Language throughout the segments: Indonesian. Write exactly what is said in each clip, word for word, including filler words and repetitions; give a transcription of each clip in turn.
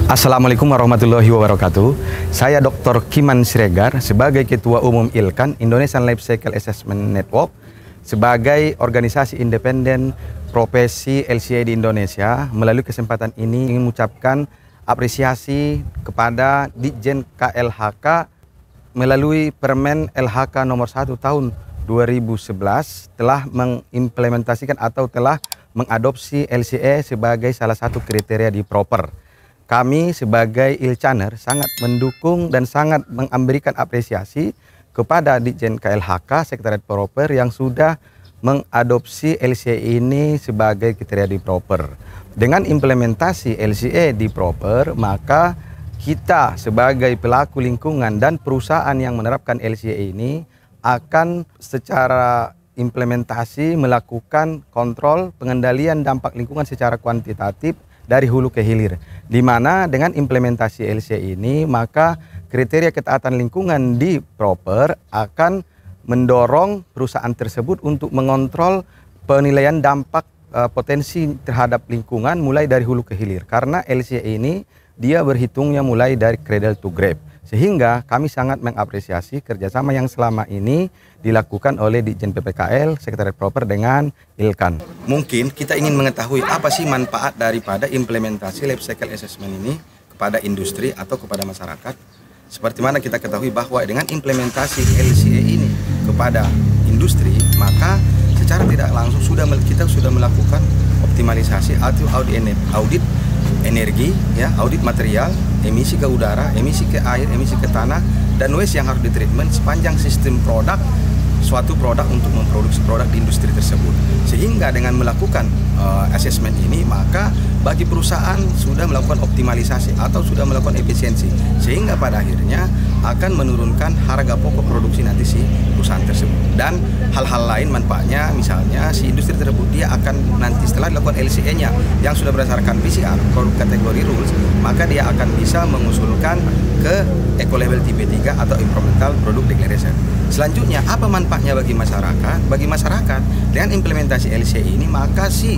Assalamualaikum warahmatullahi wabarakatuh. Saya doktor Kiman Siregar sebagai Ketua Umum ILCAN, Indonesian Life Cycle Assessment Network, sebagai organisasi independen profesi L C A di Indonesia. Melalui kesempatan ini ingin mengucapkan apresiasi kepada Ditjen K L H K melalui Permen L H K nomor satu tahun dua ribu sebelas telah mengimplementasikan atau telah mengadopsi L C A sebagai salah satu kriteria di proper. Kami sebagai ILCANer sangat mendukung dan sangat memberikan apresiasi kepada Ditjen K L H K Sekretariat Proper yang sudah mengadopsi L C A ini sebagai kriteria di proper. Dengan implementasi L C A di proper, maka kita sebagai pelaku lingkungan dan perusahaan yang menerapkan L C A ini akan secara implementasi melakukan kontrol pengendalian dampak lingkungan secara kuantitatif dari hulu ke hilir, di mana dengan implementasi L C A ini maka kriteria ketaatan lingkungan di proper akan mendorong perusahaan tersebut untuk mengontrol penilaian dampak uh, potensi terhadap lingkungan mulai dari hulu ke hilir, karena L C A ini dia berhitungnya mulai dari cradle to grave. Sehingga kami sangat mengapresiasi kerjasama yang selama ini dilakukan oleh Ditjen P P K L, Sekretariat Proper dengan ILCAN. Mungkin kita ingin mengetahui apa sih manfaat daripada implementasi Life Cycle Assessment ini kepada industri atau kepada masyarakat. Seperti mana kita ketahui bahwa dengan implementasi L C A ini kepada industri, maka secara tidak langsung sudah kita sudah melakukan optimalisasi atau audit, audit energi, ya, audit material, emisi ke udara, emisi ke air, emisi ke tanah, dan waste yang harus ditreatment sepanjang sistem produk suatu produk untuk memproduksi produk di industri tersebut. Sehingga dengan melakukan uh, assessment ini, maka bagi perusahaan sudah melakukan optimalisasi atau sudah melakukan efisiensi, sehingga pada akhirnya akan menurunkan harga pokok produksi nanti si perusahaan tersebut. Dan hal-hal lain manfaatnya, misalnya si industri tersebut dia akan nanti setelah dilakukan L C A-nya yang sudah berdasarkan P C R, produk kategori rules, maka dia akan bisa mengusulkan ke Eco Label tipe tiga atau Environmental Product Declaration. Selanjutnya, apa manfaatnya bagi masyarakat? Bagi masyarakat, dengan implementasi L C A ini, maka si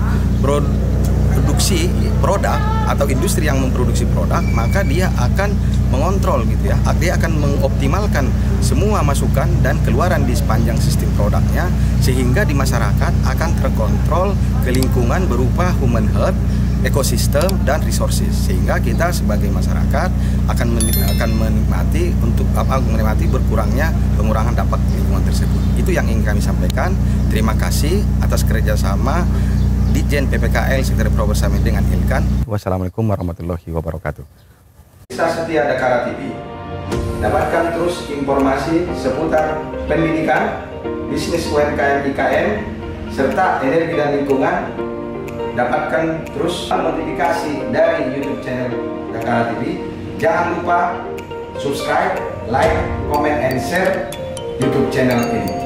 produksi produk atau industri yang memproduksi produk, maka dia akan mengontrol gitu ya, dia akan mengoptimalkan semua masukan dan keluaran di sepanjang sistem produknya, sehingga di masyarakat akan terkontrol ke lingkungan berupa human health, ekosistem dan resources, sehingga kita sebagai masyarakat akan akan menikmati untuk apa menikmati berkurangnya pengurangan dampak lingkungan tersebut. Itu yang ingin kami sampaikan. Terima kasih atas kerjasama Ditjen P P K L Sekretariat Proper bersama dengan ILCAN. Wassalamualaikum warahmatullahi wabarakatuh. Bisa setia Dakara T V. Dapatkan terus informasi seputar pendidikan, bisnis U M K M I K M, serta energi dan lingkungan. Dapatkan terus notifikasi dari YouTube channel Dakara T V. Jangan lupa subscribe, like, comment, and share YouTube channel ini.